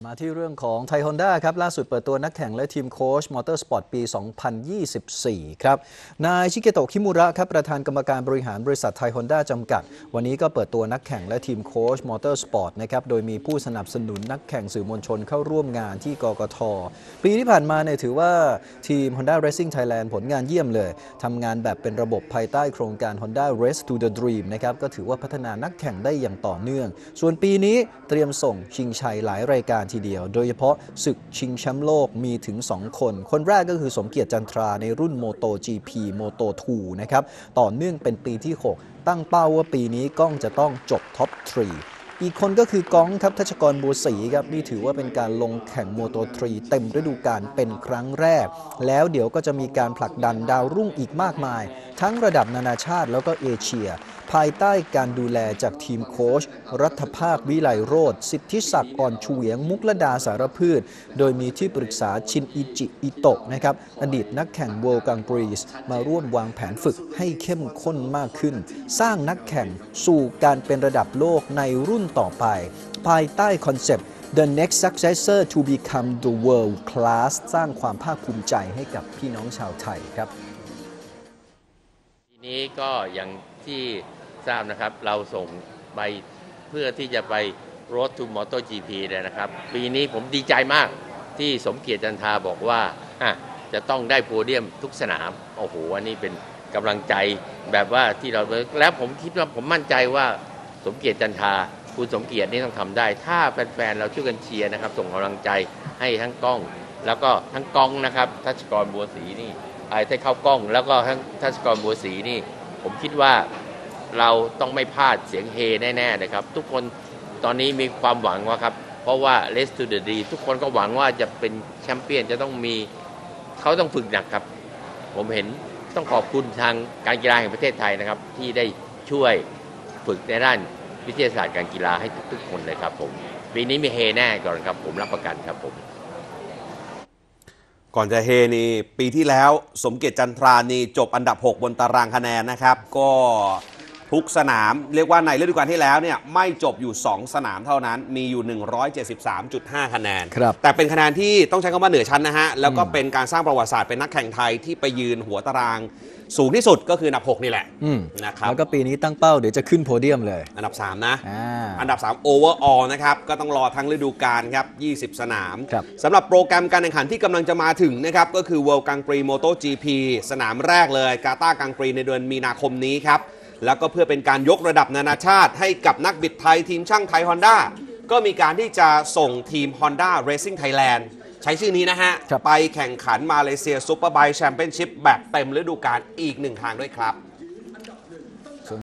มาที่เรื่องของไทยฮอนด้าครับล่าสุดเปิดตัวนักแข่งและทีมโค้ชมอเตอร์สปอร์ตปี 2024 ครับนายชิเกโตะคิมุระครับประธานกรรมการบริหารบริษัทไทยฮอนด้าจำกัดวันนี้ก็เปิดตัวนักแข่งและทีมโค้ชมอเตอร์สปอร์ตนะครับโดยมีผู้สนับสนุนนักแข่งสื่อมวลชนเข้าร่วมงานที่กกท.ปีที่ผ่านมาเนี่ยถือว่าทีม Honda Racing Thailand ผลงานเยี่ยมเลยทำงานแบบเป็นระบบภายใต้โครงการ Honda Race to the Dream นะครับก็ถือว่าพัฒนานักแข่งได้อย่างต่อเนื่องส่วนปีนี้เตรียมส่งชิงชัยหลายรายการทีเดียวโดยเฉพาะศึกชิงแชมป์โลกมีถึง2คนแรกก็คือสมเกียรติจันทราในรุ่น Moto GP Moto 2 นะครับต่อเนื่องเป็นปีที่ 6 ตั้งเป้าว่าปีนี้ก้องจะต้องจบท็อป 3 อีกคนก็คือก้องครับทัชกรบัวศรีครับนี่ถือว่าเป็นการลงแข่ง Moto 3 เต็มฤดูกาลเป็นครั้งแรกแล้วเดี๋ยวก็จะมีการผลักดันดาวรุ่งอีกมากมายทั้งระดับนานาชาติแล้วก็เอเชียภายใต้การดูแลจากทีมโค้ชรัฐภาควิไลโรจน์สิทธิศักดิ์อ่อนเฉวียงมุกลดาสารพืชโดยมีที่ปรึกษาชินอิจิอิโตะนะครับอดีตนักแข่ง World Grand Prix มาร่วมวางแผนฝึกให้เข้มข้นมากขึ้นสร้างนักแข่งสู่การเป็นระดับโลกในรุ่นต่อไปภายใต้คอนเซปต์ The next successor to become the world class สร้างความภาคภูมิใจให้กับพี่น้องชาวไทยครับทีนี้ก็อย่างที่ทราบนะครับเราส่งไปเพื่อที่จะไป Road to MotoGP เลยนะครับปีนี้ผมดีใจมากที่สมเกียรติจันทราบอกว่าจะต้องได้โพเดียมทุกสนามโอ้โหอันนี้เป็นกำลังใจแบบว่าที่เราแล้วผมคิดว่าผมมั่นใจว่าสมเกียรติจันทราคุณสมเกียรตินี่ต้องทำได้ถ้าแฟนๆเราช่วยกันเชียร์นะครับส่งกำลังใจให้ทั้งกล้องแล้วก็ทั้งกองนะครับทัชกรบัวศรีนี่ถ้าเข้ากล้องแล้วก็ทั้งทัชกรบัวศรีนี่ผมคิดว่าเราต้องไม่พลาดเสียงเฮแน่ๆนะครับทุกคนตอนนี้มีความหวังว่าครับเพราะว่า Race to the Dream ทุกคนก็หวังว่าจะเป็นแชมเปี้ยนจะต้องมีเขาต้องฝึกหนักครับผมเห็นต้องขอบคุณทางการกีฬาแห่งประเทศไทยนะครับที่ได้ช่วยฝึกในด้านวิทยาศาสตร์การกีฬาให้ทุกๆคนเลยครับผมปีนี้มีเฮแน่ก่อนครับผมรับประกันครับผมก่อนจะเฮนี่ปีที่แล้วสมเกียรติจันทรานี่จบอันดับ 6 บนตารางคะแนนนะครับก็ทุกสนามเรียกว่าในฤดูกาลที่แล้วเนี่ยไม่จบอยู่2สนามเท่านั้นมีอยู่ 173.5 คะแนนแต่เป็นคะแนนที่ต้องใช้คำว่าเหนือชั้นนะฮะแล้วก็เป็นการสร้างประวัติศาสตร์เป็นนักแข่งไทยที่ไปยืนหัวตารางสูงที่สุดก็คืออันดับ 6 นี่แหละนะครับแล้วก็ปีนี้ตั้งเป้าเดี๋ยวจะขึ้นโพเดียมเลยอันดับ3นะอันดับ3 overall นะครับก็ต้องรอทั้งฤดูกาลครับ20 สนามสำหรับโปรแกรมการแข่งขันที่กำลังจะมาถึงนะครับก็คือ World Grand Prix MotoGP สนามแรกเลยกาตาร์กรังปรีในเดือนมีนาคมนี้ครับแล้วก็เพื่อเป็นการยกระดับนานาชาติให้กับนักบิดไทยทีมช่างไทย Honda ก็มีการที่จะส่งทีม Honda Racing Thailand ใช้ชื่อนี้นะฮะไปแข่งขันมาเลเซียซุปเปอร์ไบค์แชมเปี้ยนชิพแบบเต็มฤดูกาลอีก1 ทางด้วยครับ